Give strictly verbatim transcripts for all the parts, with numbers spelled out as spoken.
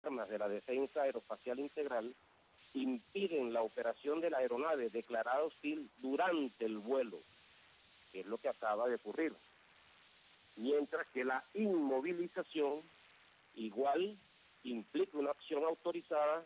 armas de la Defensa Aeroespacial Integral impiden la operación de la aeronave declarada hostil durante el vuelo, que es lo que acaba de ocurrir. Mientras que la inmovilización igual implica una acción autorizada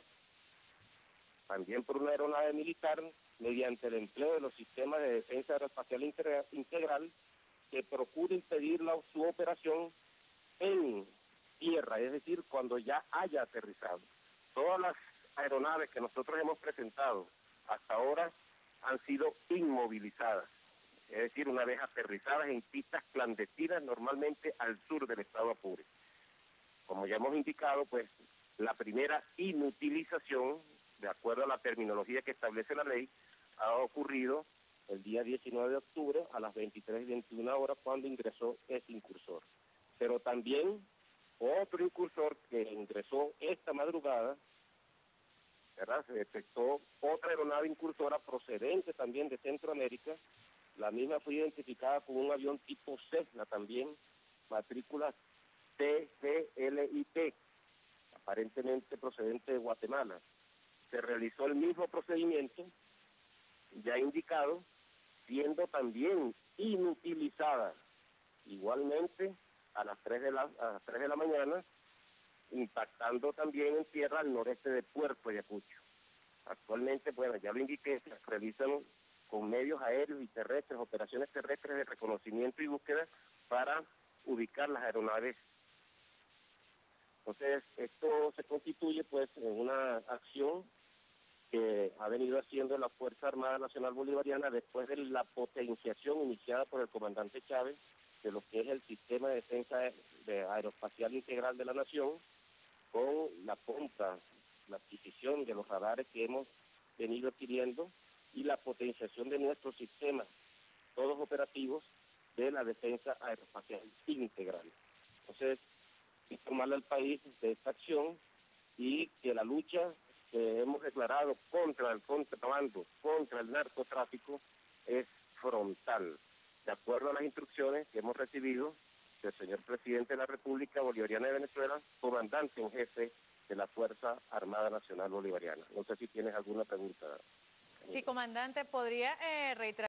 también por una aeronave militar mediante el empleo de los sistemas de defensa aeroespacial integral que procura impedir la, su operación en tierra, es decir, cuando ya haya aterrizado. Todas las aeronaves que nosotros hemos presentado hasta ahora han sido inmovilizadas, es decir, una vez aterrizadas en pistas clandestinas, normalmente al sur del estado Apure. Como ya hemos indicado, pues la primera inutilización, de acuerdo a la terminología que establece la ley, ha ocurrido el día diecinueve de octubre a las veintitrés y veintiuna horas cuando ingresó ese incursor. Pero también otro incursor que ingresó esta madrugada, ¿verdad? Se detectó otra aeronave incursora procedente también de Centroamérica. La misma fue identificada con un avión tipo Cessna también, matrícula T G L I T, aparentemente procedente de Guatemala. Se realizó el mismo procedimiento ya indicado, siendo también inutilizada igualmente a las tres de la, a las tres de la mañana, impactando también en tierra al noreste de Puerto Ayacucho. Actualmente, bueno, ya lo indiqué, se realizan con medios aéreos y terrestres, operaciones terrestres de reconocimiento y búsqueda para ubicar las aeronaves. Entonces, esto se constituye pues en una acción que ha venido haciendo la Fuerza Armada Nacional Bolivariana después de la potenciación iniciada por el comandante Chávez de lo que es el sistema de defensa de aeroespacial integral de la nación, con la compra, la adquisición de los radares que hemos venido adquiriendo y la potenciación de nuestros sistemas, todos operativos, de la defensa aeroespacial integral. Entonces, informarle al país de esta acción y que la lucha que hemos declarado contra el contrabando, contra el narcotráfico, es frontal, de acuerdo a las instrucciones que hemos recibido del señor presidente de la República Bolivariana de Venezuela, comandante en jefe de la Fuerza Armada Nacional Bolivariana. No sé si tienes alguna pregunta. Sí, comandante, ¿podría eh, reiterar